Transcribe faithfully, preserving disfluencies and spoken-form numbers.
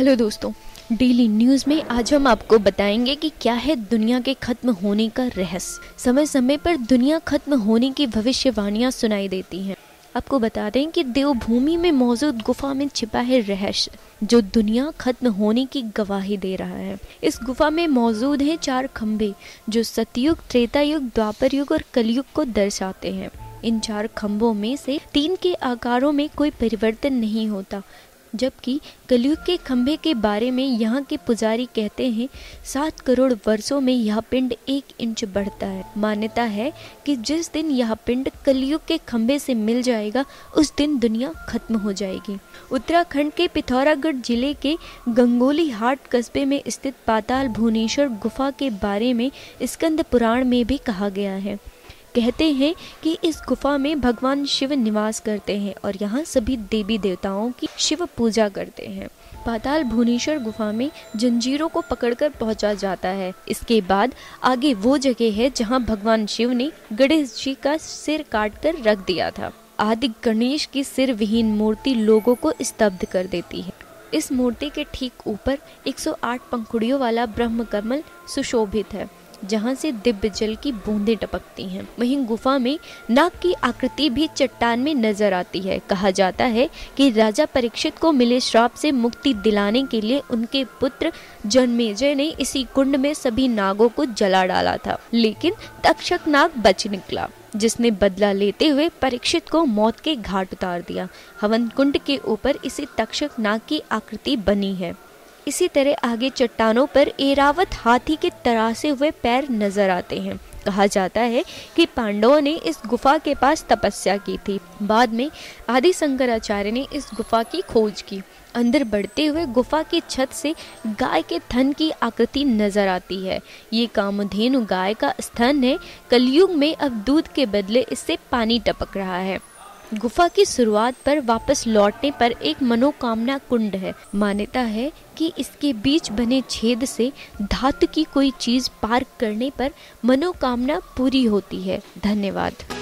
Hello दोस्तों, daily news में आज हम आपको बताएंगे कि क्या है दुनिया के खत्म होने का रहस्य। समय समय पर दुनिया खत्म होने की भविष्यवाणियां सुनाई देती हैं। आपको बता दें कि देवभूमि में मौजूद गुफा में छिपा है रहस्य जो दुनिया खत्म होने की गवाही दे रहा है। इस गुफा में मौजूद हैं चार खंभे जो सतयुग, त्रेता युग, द्वापर युग और कलयुग को दर्शाते हैं। इन चार खंभों में से तीन के आकारों में कोई परिवर्तन नहीं होता, जबकि कलयुग के खंभे के बारे में यहाँ के पुजारी कहते हैं सात करोड़ वर्षों में यह पिंड एक इंच बढ़ता है। मान्यता है कि जिस दिन यह पिंड कलयुग के खंभे से मिल जाएगा उस दिन दुनिया खत्म हो जाएगी। उत्तराखंड के पिथौरागढ़ जिले के गंगोली हाट कस्बे में स्थित पाताल भुवनेश्वर गुफा के बारे में स्कंद पुराण में भी कहा गया है। कहते हैं कि इस गुफा में भगवान शिव निवास करते हैं और यहाँ सभी देवी देवताओं की शिव पूजा करते हैं। पाताल भुवनेश्वर गुफा में जंजीरों को पकड़कर पहुंचा जाता है। इसके बाद आगे वो जगह है जहाँ भगवान शिव ने गणेश जी का सिर काटकर रख दिया था। आदि गणेश की सिर विहीन मूर्ति लोगों को स्तब्ध कर देती है। इस मूर्ति के ठीक ऊपर एक सौ आठ पंखुड़ियों वाला ब्रह्म कमल सुशोभित है जहाँ से दिव्य जल की बूंदें टपकती हैं। वहीं गुफा में नाग की आकृति भी चट्टान में नजर आती है। कहा जाता है कि राजा परीक्षित को मिले श्राप से मुक्ति दिलाने के लिए उनके पुत्र जन्मेजय ने इसी कुंड में सभी नागों को जला डाला था, लेकिन तक्षक नाग बच निकला, जिसने बदला लेते हुए परीक्षित को मौत के घाट उतार दिया। हवन कुंड के ऊपर इसी तक्षक नाग की आकृति बनी है। इसी तरह आगे चट्टानों पर ऐरावत हाथी के तरासे हुए पैर नजर आते हैं। कहा जाता है कि पांडवों ने इस गुफा के पास तपस्या की थी। बाद में आदि शंकराचार्य ने इस गुफा की खोज की। अंदर बढ़ते हुए गुफा की छत से गाय के थन की आकृति नजर आती है। ये कामधेनु गाय का स्तन है। कलयुग में अब दूध के बदले इससे पानी टपक रहा है। गुफा की शुरुआत पर वापस लौटने पर एक मनोकामना कुंड है। मान्यता है कि इसके बीच बने छेद से धातु की कोई चीज पार करने पर मनोकामना पूरी होती है। धन्यवाद।